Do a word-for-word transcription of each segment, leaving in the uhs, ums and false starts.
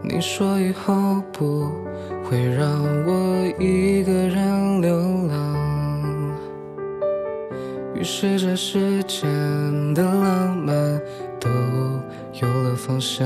你说以后不会让我一个人流浪，于是这世间的浪漫都有了方向。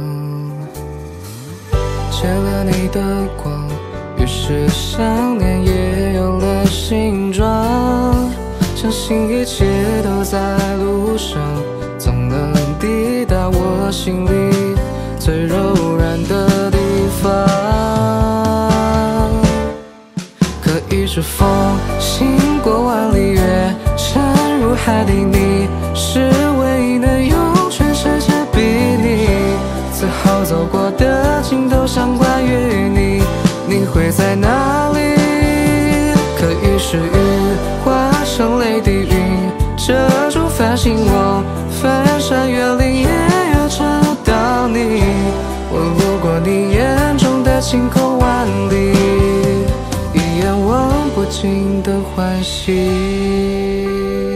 借了你的光，于是想念也有了形状，相信一切都在路上，总能抵达我心里最柔软的地方。可一直风行过万里月，沉入海底，你是唯一能用全世界比拟。最好走过的尽头想关于你，你会在哪里？可于是雨化成泪滴云，遮住繁星我翻山越岭也要找到你。我路过你眼中的晴空万里，一眼望不尽的欢喜。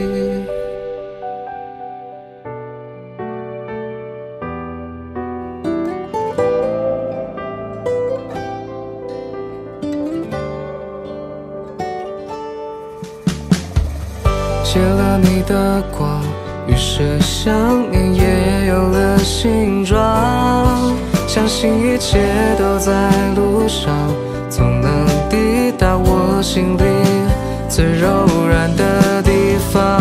借了你的光，于是想念也有了形状，相信一切都在路上，总能抵达我心里最柔软的地方。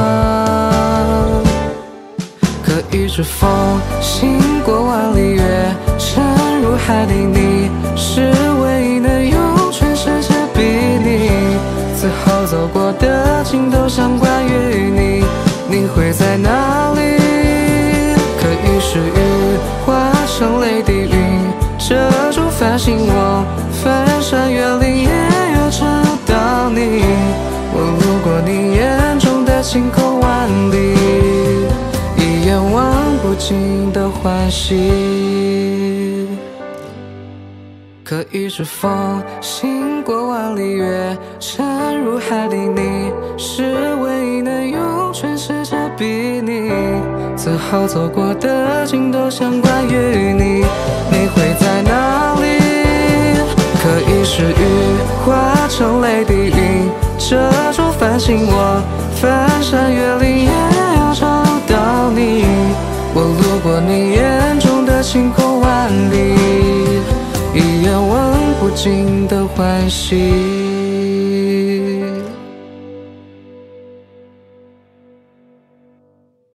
可一直风行过万里月，沉入海底，你是唯一能用全世界比拟。最好走过的尽头想关于你，你会在哪里？可于是雨化成泪滴云，遮住繁星我翻山越岭也要找到你。我路过你眼中的晴空万里，一眼望不尽的欢喜。可一直风行过万里月，沉入海底，你是唯一能用全世界比拟。最好走过的尽头想关于你，你会在哪里？可一是雨化成泪滴云，遮住繁星我翻山越岭也要找到你。我路过你眼中的晴空万里，一眼望不尽的欢喜。